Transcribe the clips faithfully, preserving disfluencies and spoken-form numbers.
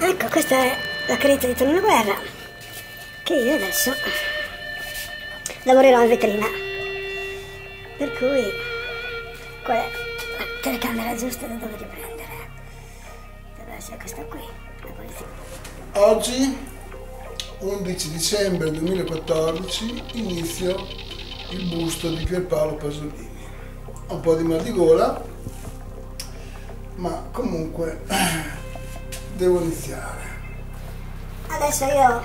Ecco, questa è la creta di Tonino Guerra, che io adesso lavorerò in vetrina. Per cui, qual è la telecamera giusta da dove riprendere? Deve essere questa qui, la polizia. Oggi, undici dicembre duemilaquattordici, inizio il busto di Pierpaolo Pasolini. Ho un po' di mal di gola, ma comunque devo iniziare. Adesso io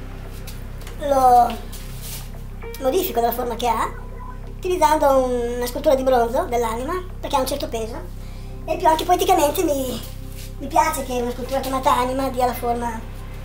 lo modifico dalla forma che ha, utilizzando una scultura di bronzo dell'anima, perché ha un certo peso, e più anche poeticamente mi, mi piace che una scultura chiamata anima dia la forma.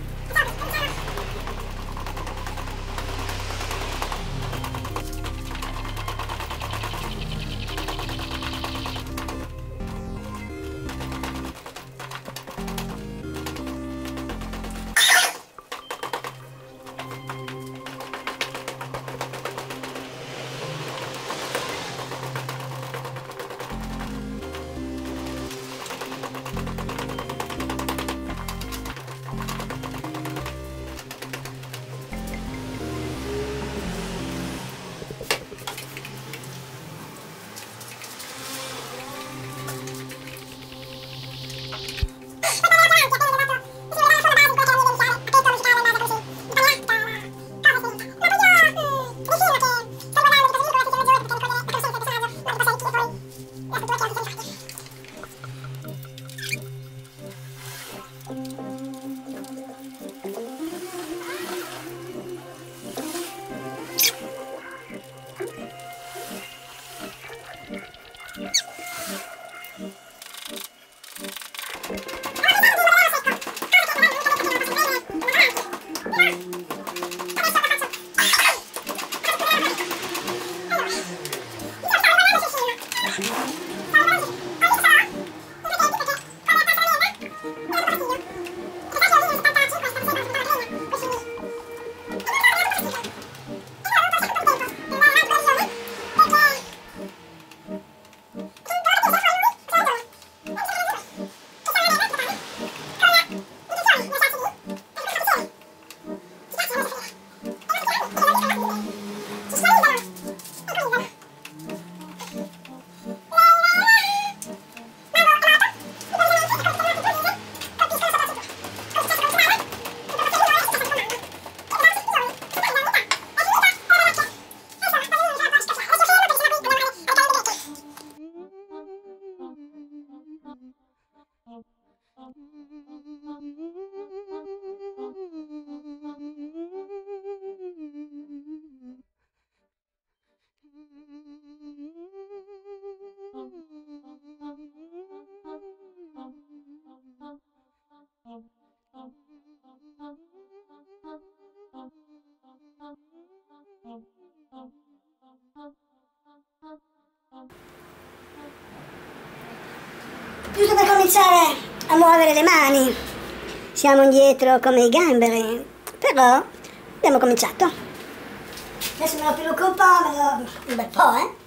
Giusto per cominciare a muovere le mani, siamo indietro come i gamberi, però abbiamo cominciato. Adesso me lo pilucco un po', me lo... un bel po', eh?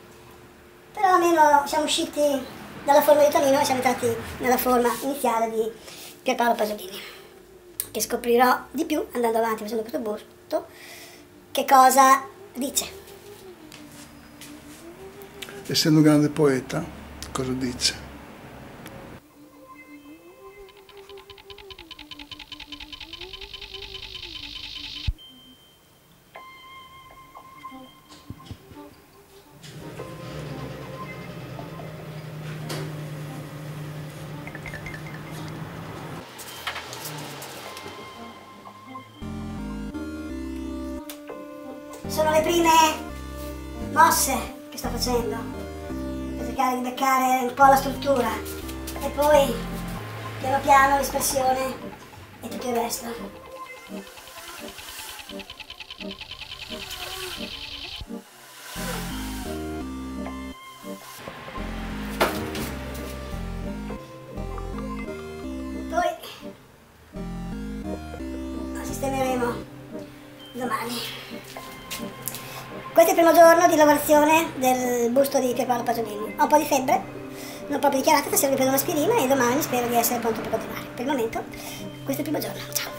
Però almeno siamo usciti dalla forma di Tonino e siamo entrati nella forma iniziale di Pierpaolo Pasolini, che scoprirò di più andando avanti facendo questo busto, che cosa dice. Essendo un grande poeta, cosa dice? Sono le prime mosse che sto facendo per cercare di beccare un po' la struttura e poi piano piano l'espressione e tutto il resto. Poi lo sistemeremo domani. Questo è il primo giorno di lavorazione del busto di Pierpaolo Pasolini. Ho un po' di febbre, non proprio dichiarata, stasera mi prendo un'aspirina e domani spero di essere pronto per continuare. Per il momento, questo è il primo giorno. Ciao!